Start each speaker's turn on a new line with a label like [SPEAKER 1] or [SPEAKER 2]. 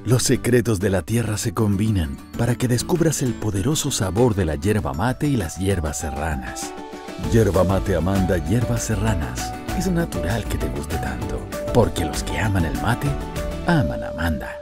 [SPEAKER 1] Los secretos de la tierra se combinan para que descubras el poderoso sabor de la yerba mate y las hierbas serranas. Yerba mate Amanda Hierbas Serranas. Es natural que te guste tanto, porque los que aman el mate, aman a Amanda.